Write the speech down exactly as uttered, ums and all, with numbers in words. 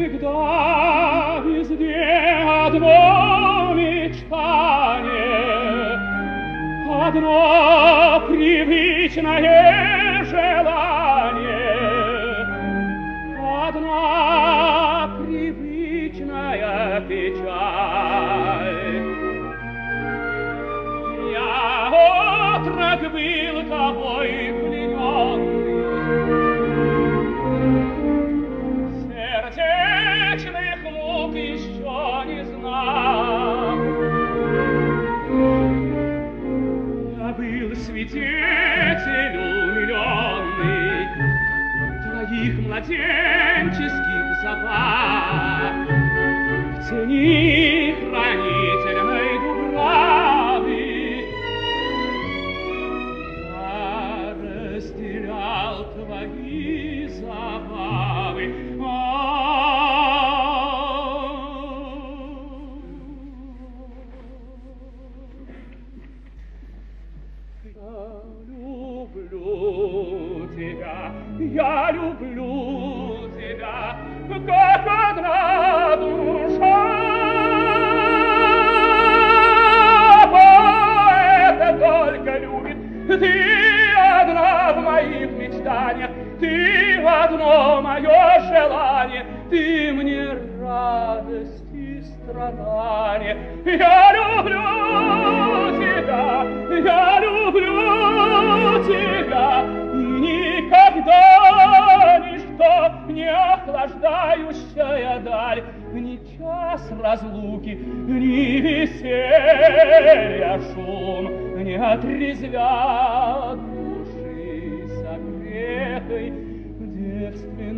всегда везде одно мечтание, одно привычное желание, одна привычная печаль. Я отрок был тобой плененный, сердечных мук еще не знал. Я был свидетель умиленный твоих младенческих забав в тени хранительной дубравы. Я разделял твои забавы. Я люблю тебя, как одна душа. Поэта только любит, ты одна в моих мечтаниях, ты одно мое желание, ты мне радость и страдание. Я люблю тебя, я люблю тебя, и никогда ничто не охлаждающая даль, ни час разлуки, ни веселья шум не отрезвят души согретой девственной